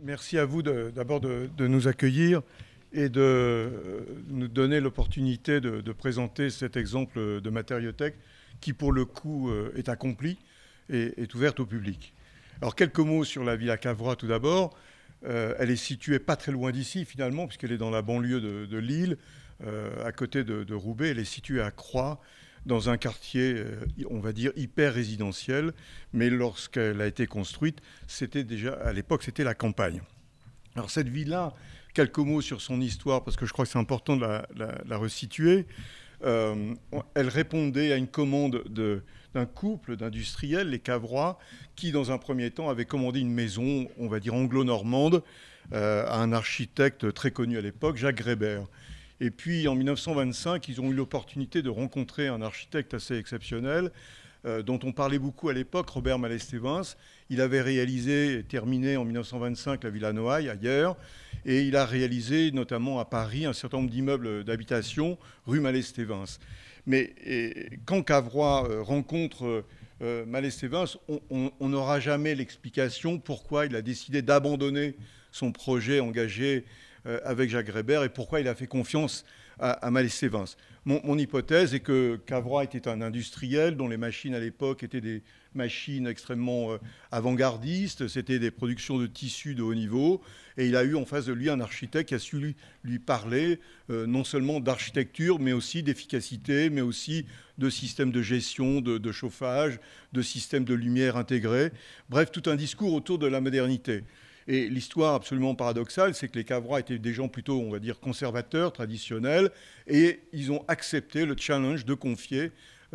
Merci à vous d'abord de nous accueillir et de nous donner l'opportunité de présenter cet exemple de matériothèque qui, pour le coup, est accompli et est ouverte au public. Alors, quelques mots sur la Villa Cavrois tout d'abord. Elle est située pas très loin d'ici, finalement, puisqu'elle est dans la banlieue de Lille, à côté de Roubaix. Elle est située à Croix, dans un quartier, on va dire, hyper résidentiel. Mais lorsqu'elle a été construite, c'était déjà, à l'époque, c'était la campagne. Alors cette villa, quelques mots sur son histoire, parce que je crois que c'est important de la resituer. Elle répondait à une commande d'un couple d'industriels, les Cavrois, qui, dans un premier temps, avaient commandé une maison, on va dire anglo-normande, à un architecte très connu à l'époque, Jacques Grébert. Et puis, en 1925, ils ont eu l'opportunité de rencontrer un architecte assez exceptionnel, dont on parlait beaucoup à l'époque, Robert Malestévens. Il avait réalisé et terminé en 1925 la Villa Noailles, ailleurs, et il a réalisé notamment à Paris un certain nombre d'immeubles d'habitation, rue Malestévens. Mais quand Cavrois rencontre Malestévens, on n'aura jamais l'explication pourquoi il a décidé d'abandonner son projet engagé avec Jacques Grébert et pourquoi il a fait confiance à Malestévens. Mon hypothèse est que Cavrois était un industriel dont les machines à l'époque étaient des machines extrêmement avant-gardistes, c'était des productions de tissus de haut niveau, et il a eu en face de lui un architecte qui a su lui parler non seulement d'architecture, mais aussi d'efficacité, mais aussi de systèmes de gestion, de chauffage, de systèmes de lumière intégrés, bref, tout un discours autour de la modernité. Et l'histoire absolument paradoxale, c'est que les Cavrois étaient des gens plutôt, on va dire, conservateurs, traditionnels, et ils ont accepté le challenge de confier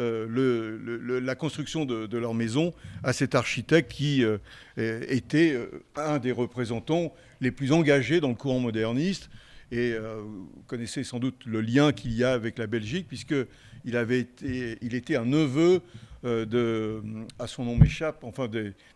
la construction de leur maison à cet architecte qui était un des représentants les plus engagés dans le courant moderniste. Et vous connaissez sans doute le lien qu'il y a avec la Belgique, puisqu'il était un neveu à son nom m'échappe, enfin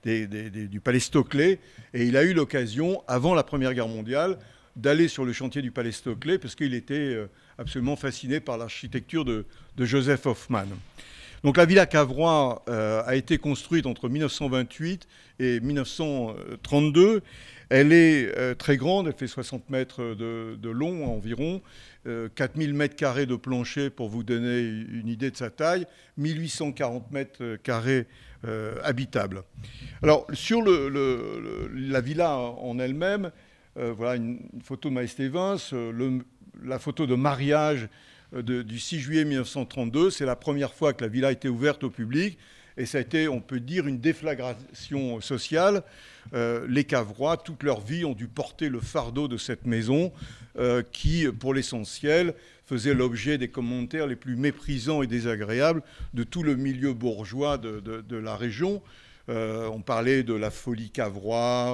du palais Stoclet, et il a eu l'occasion, avant la Première Guerre mondiale, d'aller sur le chantier du palais Stoclet, parce qu'il était absolument fasciné par l'architecture de Joseph Hoffmann. Donc la Villa Cavrois a été construite entre 1928 et 1932. Elle est très grande, elle fait 60 mètres de long environ, 4000 mètres carrés de plancher pour vous donner une idée de sa taille, 1840 mètres carrés habitables. Alors sur la villa en elle-même, voilà une photo de Malestévens, la photo de mariage du 6 juillet 1932, c'est la première fois que la villa a été ouverte au public. Et ça a été, on peut dire, une déflagration sociale. Les Cavrois, toute leur vie, ont dû porter le fardeau de cette maison qui, pour l'essentiel, faisait l'objet des commentaires les plus méprisants et désagréables de tout le milieu bourgeois de la région. On parlait de la folie Cavrois,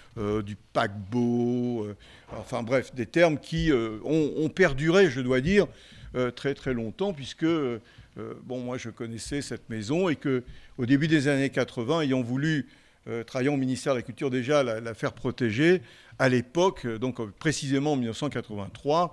du paquebot, enfin bref, des termes qui ont perduré, je dois dire, très très longtemps, puisque bon, moi je connaissais cette maison et qu'au début des années 80, ayant voulu, travaillant au ministère de la Culture déjà, la faire protéger, à l'époque, donc précisément en 1983,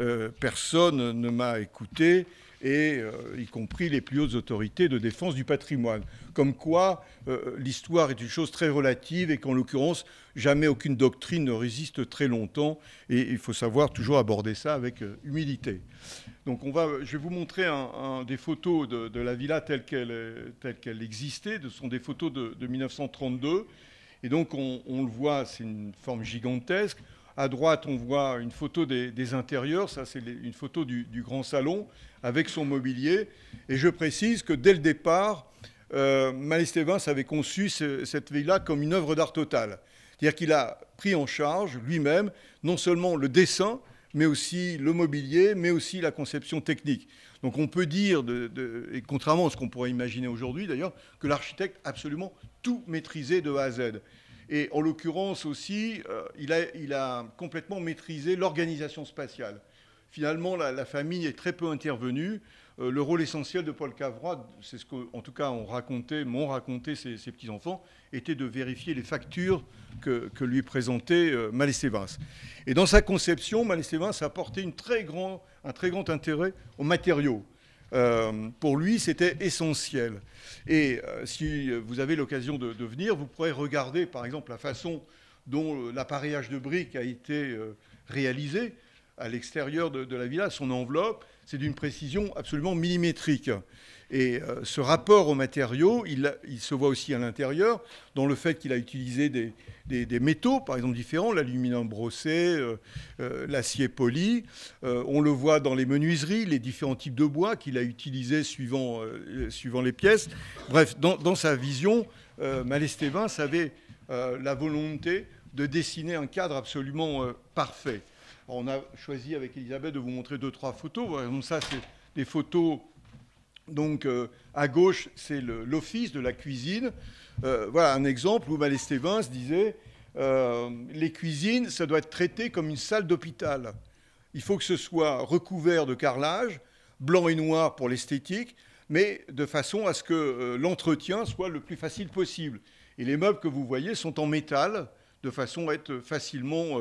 personne ne m'a écouté, et y compris les plus hautes autorités de défense du patrimoine. Comme quoi, l'histoire est une chose très relative et qu'en l'occurrence, jamais aucune doctrine ne résiste très longtemps, et il faut savoir toujours aborder ça avec humilité. Donc je vais vous montrer des photos de la villa telle qu'elle existait. Ce sont des photos de 1932. Et donc on le voit, c'est une forme gigantesque. À droite, on voit une photo des intérieurs. Ça, c'est une photo du grand salon avec son mobilier. Et je précise que dès le départ, Malestévens avait conçu cette villa comme une œuvre d'art totale. C'est-à-dire qu'il a pris en charge lui-même non seulement le dessin, mais aussi le mobilier, mais aussi la conception technique. Donc on peut dire, et contrairement à ce qu'on pourrait imaginer aujourd'hui d'ailleurs, que l'architecte a absolument tout maîtrisé de A à Z. Et en l'occurrence aussi, il a complètement maîtrisé l'organisation spatiale. Finalement, la famille est très peu intervenue. Le rôle essentiel de Paul Cavrois, c'est ce qu'en tout cas m'ont raconté ses petits-enfants, était de vérifier les factures que lui présentait Malestévens. Et dans sa conception, Malestévens a apporté un très grand intérêt aux matériaux. Pour lui, c'était essentiel. Et si vous avez l'occasion de venir, vous pourrez regarder, par exemple, la façon dont l'appareillage de briques a été réalisé à l'extérieur de la villa, son enveloppe, c'est d'une précision absolument millimétrique. Et ce rapport aux matériaux, il se voit aussi à l'intérieur, dans le fait qu'il a utilisé des métaux, par exemple, différents, l'aluminium brossé, l'acier poli. On le voit dans les menuiseries, les différents types de bois qu'il a utilisés suivant les pièces. Bref, dans sa vision, Malestévin avait la volonté de dessiner un cadre absolument parfait. Alors, on a choisi avec Elisabeth de vous montrer 2-3 photos. Donc ça, c'est des photos. Donc, à gauche, c'est l'office de la cuisine. Voilà un exemple où Malestévin se disait les cuisines, ça doit être traité comme une salle d'hôpital. Il faut que ce soit recouvert de carrelage, blanc et noir pour l'esthétique, mais de façon à ce que l'entretien soit le plus facile possible. Et les meubles que vous voyez sont en métal, de façon à être facilement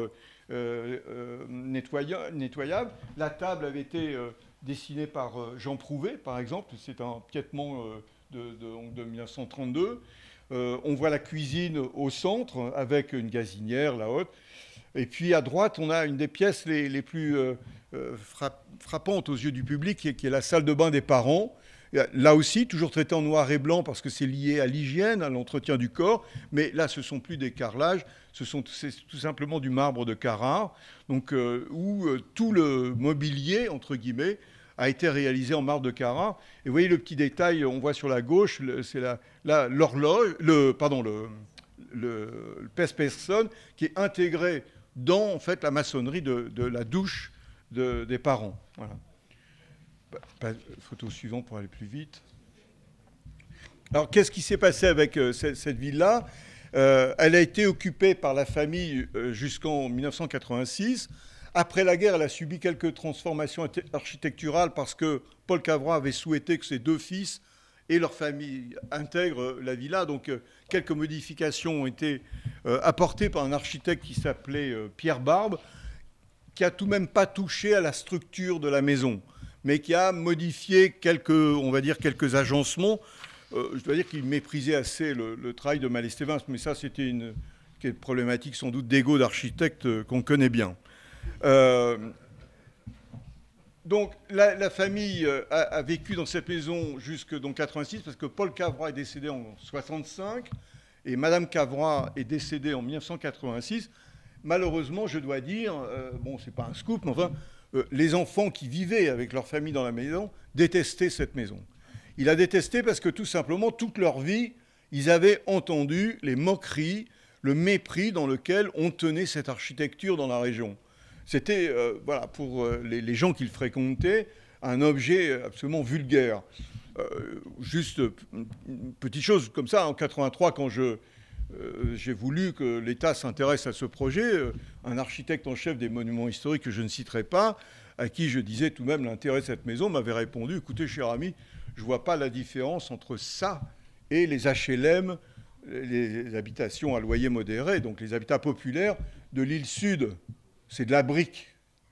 nettoyable. La table avait été dessinée par Jean Prouvé, par exemple. C'est un piétement de 1932. On voit la cuisine au centre, avec une gazinière, la haute. Et puis à droite, on a une des pièces les plus frappantes aux yeux du public, qui est la salle de bain des parents. Là aussi, toujours traité en noir et blanc parce que c'est lié à l'hygiène, à l'entretien du corps. Mais là, ce ne sont plus des carrelages, c'est tout simplement du marbre de Carrare, donc, où tout le mobilier, entre guillemets, a été réalisé en marbre de Carrare. Et vous voyez le petit détail, on voit sur la gauche, c'est l'horloge, le pèse-personne qui est intégré dans en fait, la maçonnerie de la douche des parents. Voilà. Photo suivante pour aller plus vite. Alors, qu'est-ce qui s'est passé avec cette villa ? Elle a été occupée par la famille jusqu'en 1986. Après la guerre, elle a subi quelques transformations architecturales parce que Paul Cavrois avait souhaité que ses 2 fils et leur famille intègrent la villa. Donc, quelques modifications ont été apportées par un architecte qui s'appelait Pierre Barbe, qui n'a tout de même pas touché à la structure de la maison, mais qui a modifié quelques agencements. Je dois dire qu'il méprisait assez le travail de Malestévin, mais ça, c'était une problématique sans doute d'ego d'architecte qu'on connaît bien. Donc, la famille a vécu dans cette maison jusqu'en 1986, parce que Paul Cavrois est décédé en 1965, et Madame Cavrois est décédée en 1986. Malheureusement, je dois dire, bon, c'est pas un scoop, mais enfin, les enfants qui vivaient avec leur famille dans la maison détestaient cette maison. Ils la détestaient parce que tout simplement, toute leur vie, ils avaient entendu les moqueries, le mépris dans lequel on tenait cette architecture dans la région. C'était, voilà, pour les gens qui le fréquentaient, un objet absolument vulgaire. Juste une petite chose comme ça, en 1983, quand j'ai voulu que l'État s'intéresse à ce projet, un architecte en chef des monuments historiques que je ne citerai pas, à qui je disais tout de même l'intérêt de cette maison, m'avait répondu « Écoutez, cher ami, je ne vois pas la différence entre ça et les HLM, les habitations à loyer modéré, donc les habitats populaires de l'île Sud. C'est de la brique. »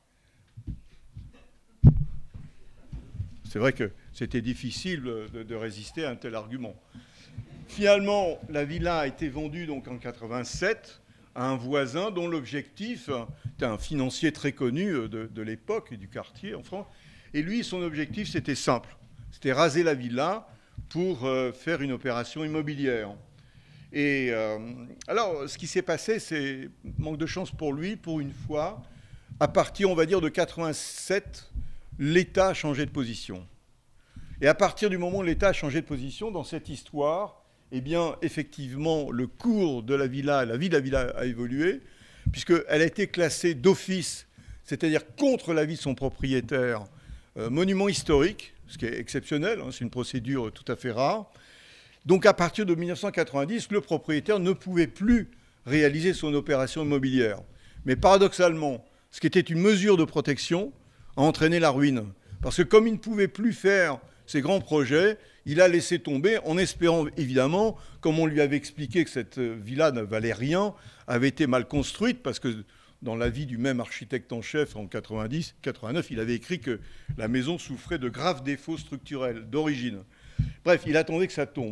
C'est vrai que c'était difficile de résister à un tel argument. Finalement, la villa a été vendue donc en 1987 à un voisin dont l'objectif était un financier très connu de l'époque et du quartier en France. Et lui, son objectif, c'était simple. C'était raser la villa pour faire une opération immobilière. Et alors, ce qui s'est passé, c'est manque de chance pour lui, pour une fois. À partir, on va dire, de 1987, l'État a changé de position. Et à partir du moment où l'État a changé de position, dans cette histoire, eh bien, effectivement, le cours de la villa, la vie de la villa a évolué, puisqu'elle a été classée d'office, c'est-à-dire contre l'avis de son propriétaire, monument historique, ce qui est exceptionnel, hein, c'est une procédure tout à fait rare. Donc, à partir de 1990, le propriétaire ne pouvait plus réaliser son opération immobilière. Mais paradoxalement, ce qui était une mesure de protection a entraîné la ruine. Parce que comme il ne pouvait plus faire ces grands projets, il a laissé tomber en espérant, évidemment, comme on lui avait expliqué que cette villa ne valait rien, avait été mal construite, parce que dans l'avis du même architecte en chef en 90-89, il avait écrit que la maison souffrait de graves défauts structurels d'origine. Bref, il attendait que ça tombe.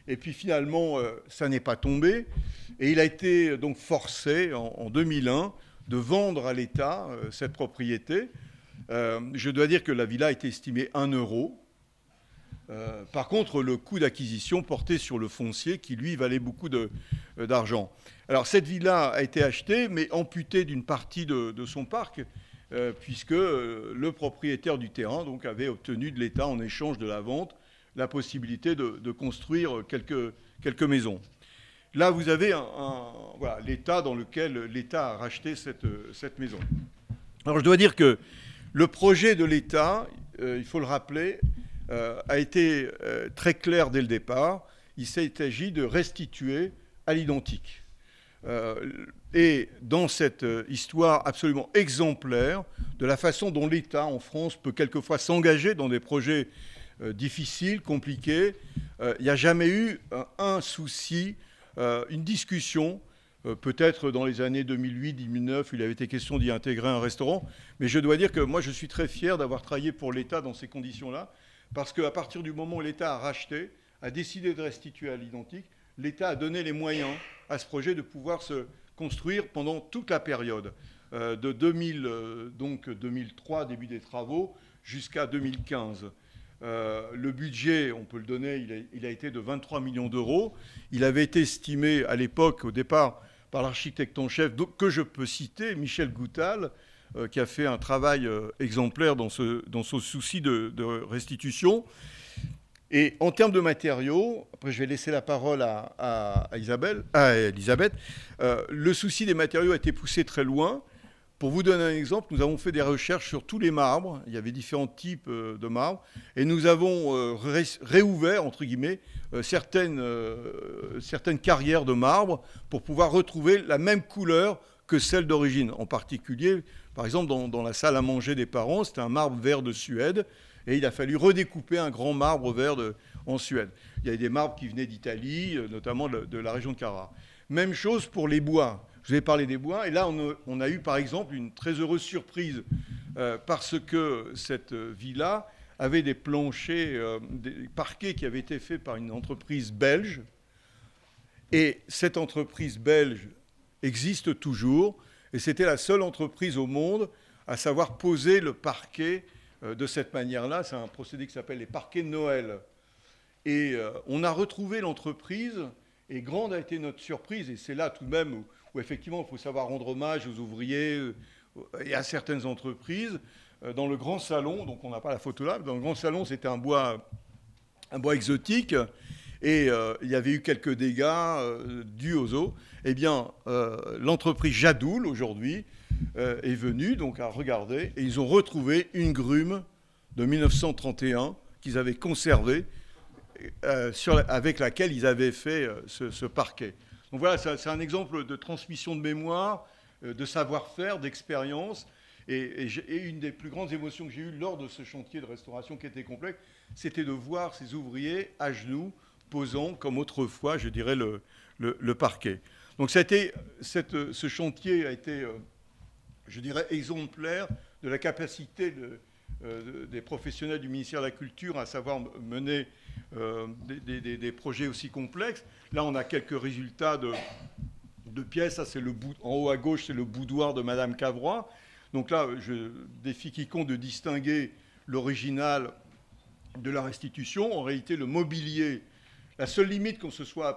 Et puis finalement, ça n'est pas tombé. Et il a été donc forcé en 2001 de vendre à l'État cette propriété. Je dois dire que la villa a été estimée 1 euro. Par contre, le coût d'acquisition portait sur le foncier qui, lui, valait beaucoup d'argent. Alors, cette villa a été achetée, mais amputée d'une partie de son parc, puisque le propriétaire du terrain donc, avait obtenu de l'État, en échange de la vente, la possibilité de construire quelques maisons. Là, vous avez voilà, l'état dans lequel l'État a racheté cette maison. Alors, je dois dire que le projet de l'État, il faut le rappeler, a été très clair dès le départ. Il s'agit de restituer à l'identique. Et dans cette histoire absolument exemplaire de la façon dont l'État en France peut quelquefois s'engager dans des projets difficiles, compliqués, il n'y a jamais eu un souci, une discussion. Peut-être dans les années 2008-2009, il avait été question d'y intégrer un restaurant. Mais je dois dire que moi, je suis très fier d'avoir travaillé pour l'État dans ces conditions-là. Parce qu'à partir du moment où l'État a racheté, a décidé de restituer à l'identique, l'État a donné les moyens à ce projet de pouvoir se construire pendant toute la période, de 2003, début des travaux, jusqu'à 2015. Le budget, on peut le donner, il a été de 23 millions d'euros. Il avait été estimé à l'époque, au départ, par l'architecte en chef, que je peux citer, Michel Goutal, qui a fait un travail exemplaire dans ce souci de restitution. Et en termes de matériaux, après je vais laisser la parole à Elisabeth, le souci des matériaux a été poussé très loin. Pour vous donner un exemple, nous avons fait des recherches sur tous les marbres. Il y avait différents types de marbres. Et nous avons réouvert, entre guillemets, certaines carrières de marbre pour pouvoir retrouver la même couleur que celle d'origine. En particulier, par exemple, dans la salle à manger des parents, c'était un marbre vert de Suède. Et il a fallu redécouper un grand marbre vert en Suède. Il y avait des marbres qui venaient d'Italie, notamment de la région de Carrare. Même chose pour les bois. Je vous ai parlé des bois. Et là, on a eu, par exemple, une très heureuse surprise parce que cette villa avait des planchers, des parquets qui avaient été faits par une entreprise belge. Et cette entreprise belge existe toujours. Et c'était la seule entreprise au monde à savoir poser le parquet de cette manière-là. C'est un procédé qui s'appelle les parquets de Noël. Et on a retrouvé l'entreprise, et grande a été notre surprise, et c'est là tout de même où effectivement il faut savoir rendre hommage aux ouvriers et à certaines entreprises. Dans le grand salon, donc on n'a pas la photo là, dans le grand salon c'était un bois exotique, et il y avait eu quelques dégâts dus aux eaux. Eh bien, l'entreprise Jadoul, aujourd'hui, est venue donc à regarder, et ils ont retrouvé une grume de 1931 qu'ils avaient conservée, avec laquelle ils avaient fait ce parquet. Donc voilà, c'est un exemple de transmission de mémoire, de savoir-faire, d'expérience. Et une des plus grandes émotions que j'ai eues lors de ce chantier de restauration qui était complexe, c'était de voir ces ouvriers à genoux, posant, comme autrefois, je dirais, le parquet. Donc ce chantier a été, je dirais, exemplaire de la capacité des professionnels du ministère de la Culture à savoir mener des projets aussi complexes. Là, on a quelques résultats de pièces. Ça, en haut à gauche, c'est le boudoir de Madame Cavrois. Donc là, je défie quiconque de distinguer l'original de la restitution. En réalité, le mobilier, la seule limite qu'on se soit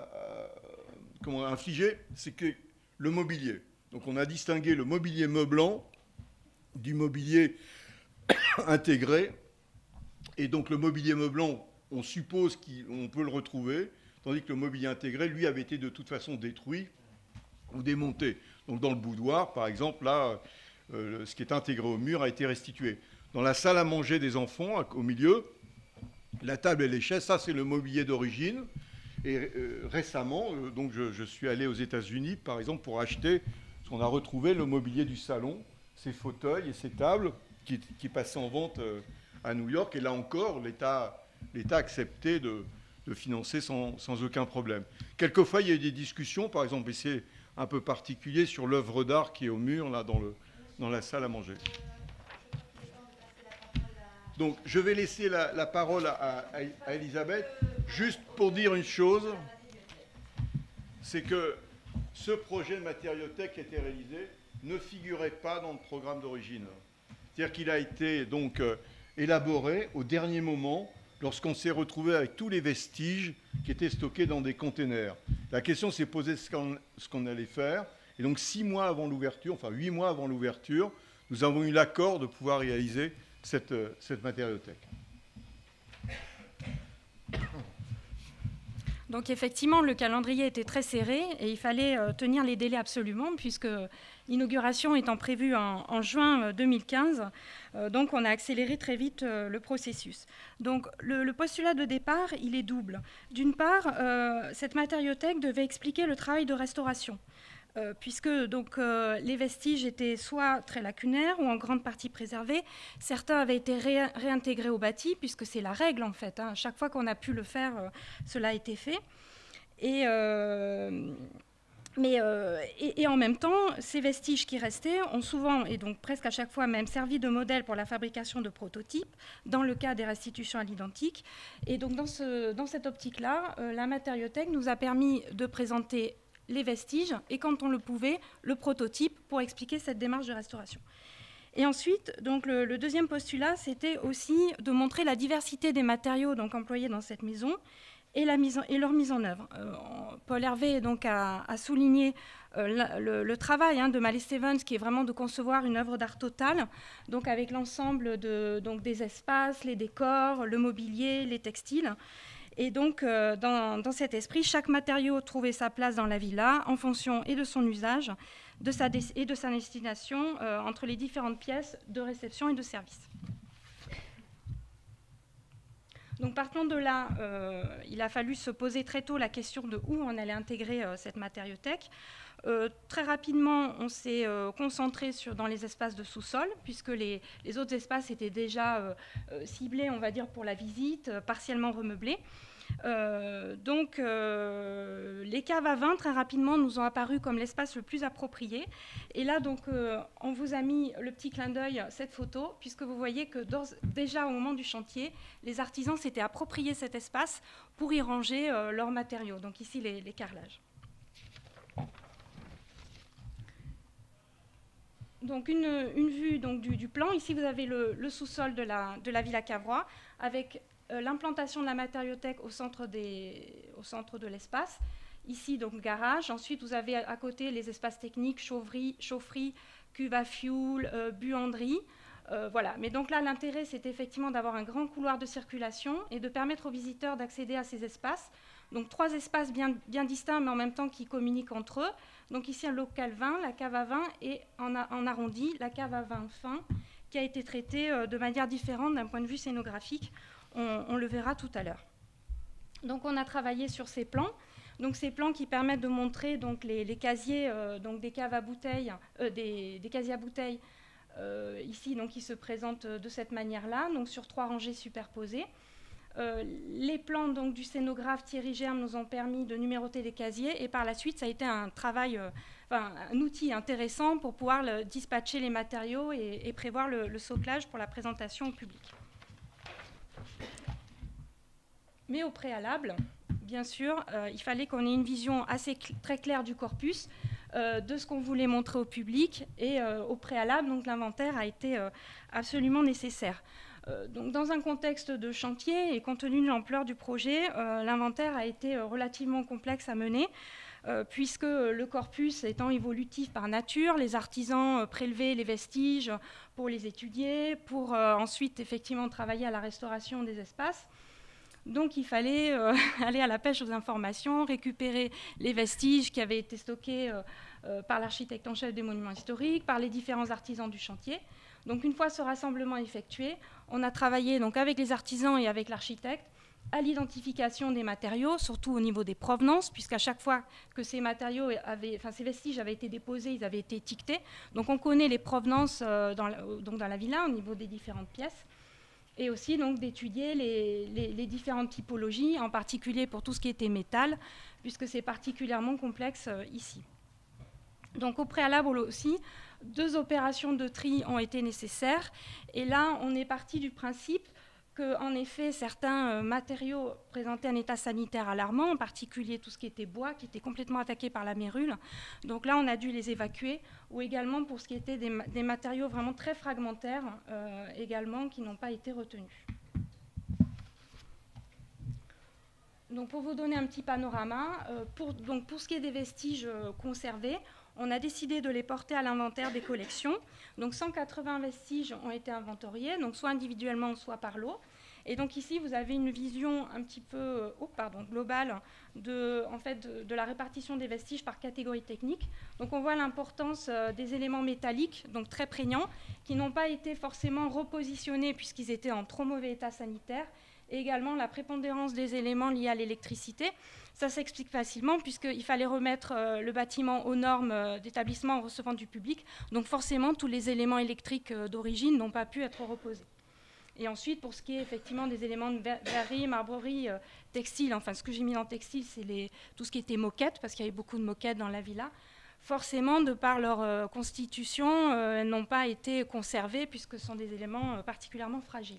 infligé, c'est que le mobilier. Donc on a distingué le mobilier meublant du mobilier intégré. Et donc le mobilier meublant, on suppose qu'on peut le retrouver, tandis que le mobilier intégré, lui, avait été de toute façon détruit ou démonté. Donc dans le boudoir, par exemple, là, ce qui est intégré au mur a été restitué. Dans la salle à manger des enfants, au milieu, la table et les chaises, ça c'est le mobilier d'origine. Et récemment, donc je suis allé aux États-Unis, par exemple, pour acheter, parce qu'on a retrouvé le mobilier du salon, ces fauteuils et ces tables qui passaient en vente à New York. Et là encore, l'État a accepté de financer sans aucun problème. Quelquefois, il y a eu des discussions, par exemple, et c'est un peu particulier, sur l'œuvre d'art qui est au mur, là, dans la salle à manger. Donc, je vais laisser la parole à Elisabeth. juste pour dire une chose, c'est que ce projet matériothèque qui a été réalisé ne figurait pas dans le programme d'origine. C'est-à-dire qu'il a été donc élaboré au dernier moment, lorsqu'on s'est retrouvé avec tous les vestiges qui étaient stockés dans des containers. La question s'est posée ce qu'on allait faire. Et donc 6 mois avant l'ouverture, enfin 8 mois avant l'ouverture, nous avons eu l'accord de pouvoir réaliser cette matériothèque. Donc effectivement, le calendrier était très serré et il fallait tenir les délais absolument, puisque l'inauguration étant prévue en juin 2015, donc on a accéléré très vite le processus. Donc le postulat de départ, il est double. D'une part, cette matériothèque devait expliquer le travail de restauration. Puisque donc, les vestiges étaient soit très lacunaires ou en grande partie préservés. Certains avaient été réintégrés au bâti, puisque c'est la règle en fait. Hein. Chaque fois qu'on a pu le faire, cela a été fait. Et en même temps, ces vestiges qui restaient ont souvent, et donc presque à chaque fois même, servi de modèle pour la fabrication de prototypes, dans le cas des restitutions à l'identique. Et donc dans cette optique-là, la matériothèque nous a permis de présenter les vestiges et, quand on le pouvait, le prototype pour expliquer cette démarche de restauration. Et ensuite, donc, le deuxième postulat, c'était aussi de montrer la diversité des matériaux donc, employés dans cette maison et leur mise en œuvre. Paul Hervé donc, a souligné le travail de Mallet Stevens, qui est vraiment de concevoir une œuvre d'art totale, donc avec l'ensemble des espaces, les décors, le mobilier, les textiles. Et donc, dans cet esprit, chaque matériau trouvait sa place dans la villa en fonction et de son usage et de sa destination entre les différentes pièces de réception et de service. Donc, partant de là, il a fallu se poser très tôt la question de où on allait intégrer cette matériothèque. Très rapidement, on s'est concentré dans les espaces de sous-sol, puisque les autres espaces étaient déjà ciblés, on va dire, pour la visite, partiellement remeublés. Donc, les caves à vin, très rapidement, nous ont apparu comme l'espace le plus approprié. Et là, donc, on vous a mis le petit clin d'œil, cette photo, puisque vous voyez que déjà au moment du chantier, les artisans s'étaient appropriés cet espace pour y ranger leurs matériaux. Donc ici, les carrelages. Donc une vue donc, du plan. Ici, vous avez le sous-sol de la Villa Cavrois, avec l'implantation de la matériothèque au centre de l'espace. Ici, donc, garage. Ensuite, vous avez à côté les espaces techniques, chaufferie, cuve à fioul, buanderie. Voilà. Mais donc là, l'intérêt, c'est effectivement d'avoir un grand couloir de circulation et de permettre aux visiteurs d'accéder à ces espaces. Donc 3 espaces bien distincts, mais en même temps qui communiquent entre eux. Donc ici, un local vin, la cave à vin, et en arrondi, la cave à vin fin, qui a été traitée de manière différente d'un point de vue scénographique. On le verra tout à l'heure. Donc on a travaillé sur ces plans. Donc ces plans qui permettent de montrer donc, les casiers donc des caves à bouteilles, des casiers à bouteilles, ici, donc, qui se présentent de cette manière-là, donc sur 3 rangées superposées. Les plans donc, du scénographe Thierry Germe nous ont permis de numéroter les casiers, et par la suite, ça a été un travail, un outil intéressant pour pouvoir dispatcher les matériaux et prévoir le soclage pour la présentation au public. Mais au préalable, bien sûr, il fallait qu'on ait une vision très claire du corpus, de ce qu'on voulait montrer au public, et au préalable, donc l'inventaire a été absolument nécessaire. Donc, dans un contexte de chantier et compte tenu de l'ampleur du projet, l'inventaire a été relativement complexe à mener, puisque le corpus étant évolutif par nature, les artisans prélevaient les vestiges pour les étudier, pour ensuite effectivement travailler à la restauration des espaces. Donc il fallait aller à la pêche aux informations, récupérer les vestiges qui avaient été stockés par l'architecte en chef des monuments historiques, par les différents artisans du chantier. Donc une fois ce rassemblement effectué, on a travaillé donc, avec les artisans et avec l'architecte à l'identification des matériaux, surtout au niveau des provenances, puisqu'à chaque fois que ces vestiges avaient été déposés, ils avaient été étiquetés. Donc on connaît les provenances dans la villa au niveau des différentes pièces. Et aussi donc d'étudier les différentes typologies, en particulier pour tout ce qui était métal, puisque c'est particulièrement complexe ici. Donc au préalable aussi, 2 opérations de tri ont été nécessaires. Et là, on est parti du principe qu'en effet, certains matériaux présentaient un état sanitaire alarmant, en particulier tout ce qui était bois, qui était complètement attaqué par la mérule. Donc là, on a dû les évacuer, ou également pour ce qui était des matériaux vraiment très fragmentaires, également, qui n'ont pas été retenus. Donc pour vous donner un petit panorama, pour ce qui est des vestiges conservés, on a décidé de les porter à l'inventaire des collections. Donc 180 vestiges ont été inventoriés, donc soit individuellement, soit par lot. Et donc ici, vous avez une vision un petit peu globale de la répartition des vestiges par catégorie technique. Donc on voit l'importance des éléments métalliques, donc très prégnants, qui n'ont pas été forcément repositionnés puisqu'ils étaient en trop mauvais état sanitaire, et également la prépondérance des éléments liés à l'électricité. Ça s'explique facilement puisqu'il fallait remettre le bâtiment aux normes d'établissement en recevant du public. Donc forcément, tous les éléments électriques d'origine n'ont pas pu être reposés. Et ensuite, pour ce qui est effectivement des éléments de verrerie, marbrerie, textile, enfin ce que j'ai mis dans textile, c'est tout ce qui était moquette, parce qu'il y avait beaucoup de moquettes dans la villa. Forcément, de par leur constitution, elles n'ont pas été conservées puisque ce sont des éléments particulièrement fragiles.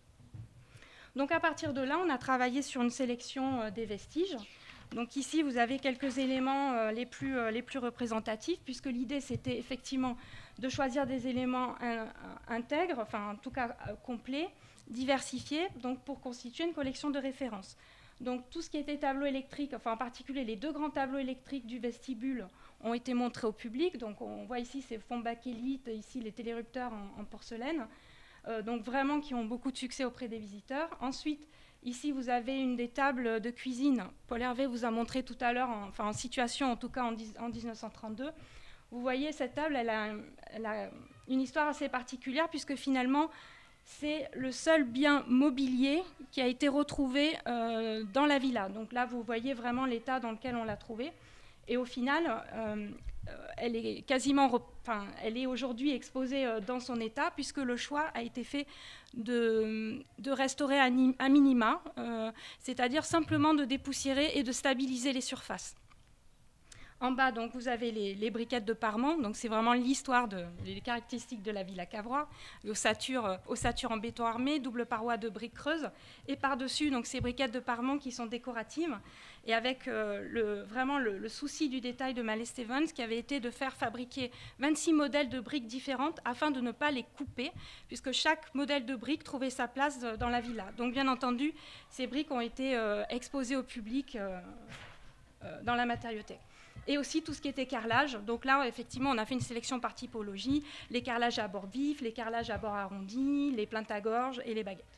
Donc à partir de là, on a travaillé sur une sélection des vestiges. Donc ici, vous avez quelques éléments les plus représentatifs, puisque l'idée, c'était effectivement de choisir des éléments intègres, enfin en tout cas complets, diversifiés, donc pour constituer une collection de référence. Donc tout ce qui était tableau électrique, enfin en particulier les 2 grands tableaux électriques du vestibule ont été montrés au public. Donc on voit ici ces fonds bakélite, ici les télérupteurs en porcelaine. Donc vraiment qui ont beaucoup de succès auprès des visiteurs. Ensuite, ici, vous avez une des tables de cuisine. Paul Hervé vous a montré tout à l'heure, en situation en tout cas en 1932. Vous voyez, cette table, elle a une histoire assez particulière puisque finalement, c'est le seul bien mobilier qui a été retrouvé dans la villa. Donc là, vous voyez vraiment l'état dans lequel on l'a trouvé. Et au final, elle est elle est aujourd'hui exposée dans son état puisque le choix a été fait de restaurer à minima, c'est-à-dire simplement de dépoussiérer et de stabiliser les surfaces. En bas, donc, vous avez les briquettes de parement. Donc, c'est vraiment l'histoire les caractéristiques de la villa Cavrois. Ossature en béton armé, double paroi de briques creuses. Et par-dessus, donc, ces briquettes de parement qui sont décoratives. Et avec vraiment le souci du détail de Mallet Stevens, qui avait été de faire fabriquer 26 modèles de briques différentes afin de ne pas les couper, puisque chaque modèle de brique trouvait sa place dans la villa. Donc, bien entendu, ces briques ont été exposées au public dans la matériothèque. Et aussi tout ce qui était carrelage. Donc là, effectivement, on a fait une sélection par typologie, les carrelages à bord vif, les carrelages à bord arrondi, les plaintes à gorge et les baguettes.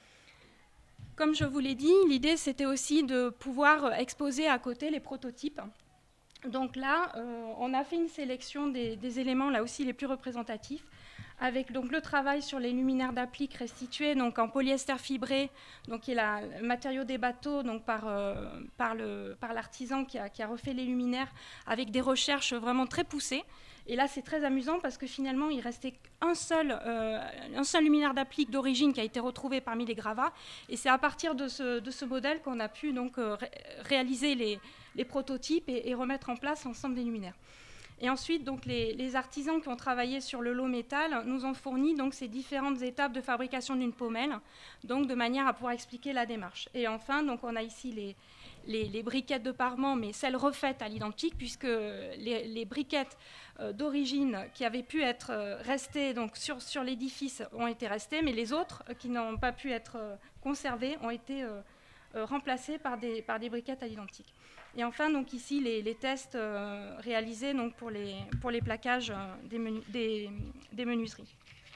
Comme je vous l'ai dit, l'idée, c'était aussi de pouvoir exposer à côté les prototypes. Donc là, on a fait une sélection des éléments, là aussi, les plus représentatifs, avec donc, le travail sur les luminaires d'applique restitués donc, en polyester fibré, donc, qui est le matériau des bateaux donc, par l'artisan qui a refait les luminaires, avec des recherches vraiment très poussées. Et là, c'est très amusant parce que finalement, il restait un seul luminaire d'applique d'origine qui a été retrouvé parmi les gravats. Et c'est à partir de ce modèle qu'on a pu donc, réaliser les prototypes et remettre en place l'ensemble des luminaires. Et ensuite, donc, les artisans qui ont travaillé sur le lot métal nous ont fourni donc, ces différentes étapes de fabrication d'une pommelle, donc, de manière à pouvoir expliquer la démarche. Et enfin, donc, on a ici les briquettes de parement, mais celles refaites à l'identique, puisque les briquettes d'origine qui avaient pu être restées donc, sur l'édifice ont été restées, mais les autres qui n'ont pas pu être conservées ont été remplacées par des briquettes à l'identique. Et enfin, donc ici, les tests réalisés donc, pour les plaquages des menuiseries.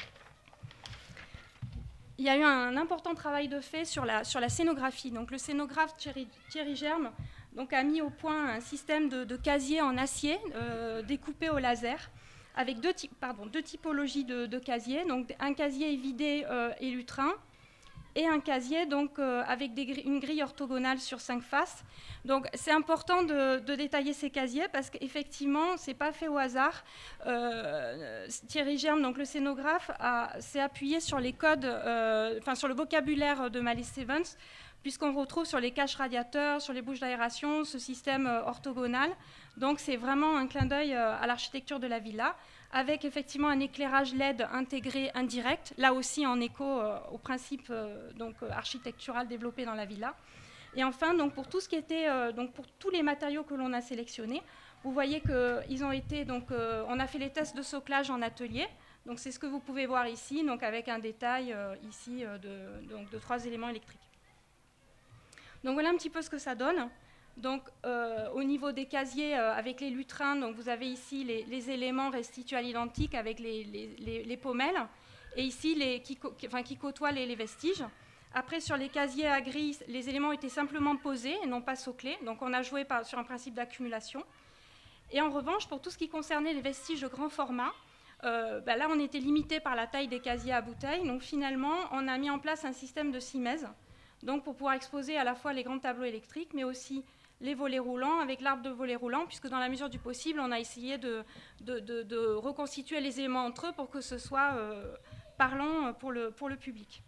Il y a eu un important travail de fait sur la scénographie. Donc, le scénographe Thierry Germe donc, a mis au point un système de casiers en acier découpés au laser avec deux typologies de casiers. Donc, un casier évidé et lutrin, et un casier donc, avec une grille orthogonale sur 5 faces. Donc c'est important de détailler ces casiers parce qu'effectivement, ce n'est pas fait au hasard. Thierry Germe, donc le scénographe, s'est appuyé sur les codes, sur le vocabulaire de Mallet Stevens, puisqu'on retrouve sur les caches radiateurs, sur les bouches d'aération, ce système orthogonal. Donc c'est vraiment un clin d'œil à l'architecture de la villa, avec effectivement un éclairage LED intégré indirect, là aussi en écho au principe architectural développé dans la villa. Et enfin, donc, pour tout ce qui était, pour tous les matériaux que l'on a sélectionnés, vous voyez qu'ils ont été, on a fait les tests de soclage en atelier. Donc c'est ce que vous pouvez voir ici, donc avec un détail ici de 3 éléments électriques. Donc voilà un petit peu ce que ça donne. Donc au niveau des casiers avec les lutrins, donc vous avez ici les éléments restitués à l'identique avec les pommelles, et ici qui côtoient les vestiges. Après, sur les casiers à gris, les éléments étaient simplement posés et non pas soclés. Donc on a joué sur un principe d'accumulation. Et en revanche, pour tout ce qui concernait les vestiges de grand format, là, on était limité par la taille des casiers à bouteilles. Donc, finalement, on a mis en place un système de simèse, donc pour pouvoir exposer à la fois les grands tableaux électriques, mais aussi les volets roulants avec l'arbre de volets roulants, puisque dans la mesure du possible, on a essayé de reconstituer les éléments entre eux pour que ce soit parlant pour le public.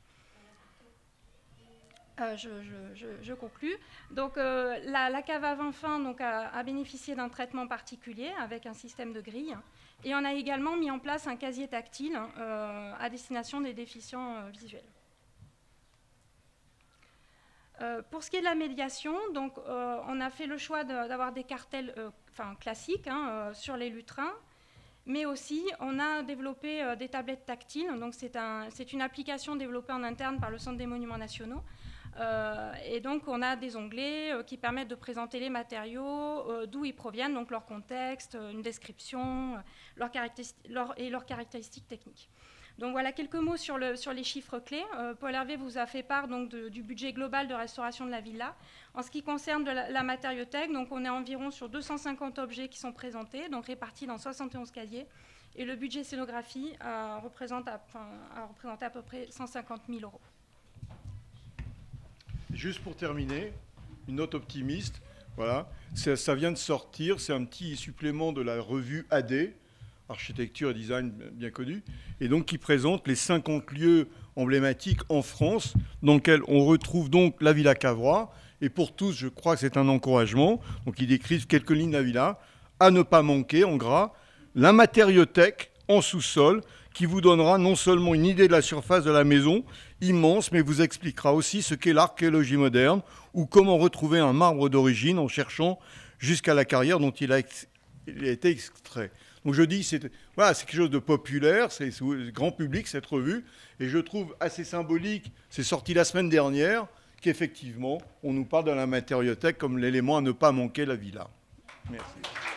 Je conclus. Donc, la cave à vin fin a bénéficié d'un traitement particulier avec un système de grille. Et on a également mis en place un casier tactile à destination des déficients visuels. Pour ce qui est de la médiation, donc, on a fait le choix d'avoir des cartels classiques sur les lutrins, mais aussi on a développé des tablettes tactiles. Donc, c'est une application développée en interne par le Centre des Monuments Nationaux. Et donc, on a des onglets qui permettent de présenter les matériaux, d'où ils proviennent, donc leur contexte, une description, leurs caractéristiques techniques. Donc voilà quelques mots sur les chiffres clés. Paul Hervé vous a fait part donc, du budget global de restauration de la villa. En ce qui concerne la matériothèque, donc on est environ sur 250 objets qui sont présentés, donc répartis dans 71 casiers. Et le budget scénographie a représenté à peu près 150 000 €. Juste pour terminer, une note optimiste. Voilà, ça vient de sortir, c'est un petit supplément de la revue AD, Architecture et Design bien connu, et donc qui présente les 50 lieux emblématiques en France, dans lesquels on retrouve donc la Villa Cavrois. Et pour tous, je crois que c'est un encouragement. Donc ils décrivent quelques lignes de la villa, à ne pas manquer en gras, la matériothèque en sous-sol, qui vous donnera non seulement une idée de la surface de la maison, immense, mais vous expliquera aussi ce qu'est l'archéologie moderne ou comment retrouver un marbre d'origine en cherchant jusqu'à la carrière dont il a été extrait. Donc je dis, c'est quelque chose de populaire, c'est grand public cette revue, et je trouve assez symbolique, c'est sorti la semaine dernière, qu'effectivement, on nous parle de la matériothèque comme l'élément à ne pas manquer la villa. Merci.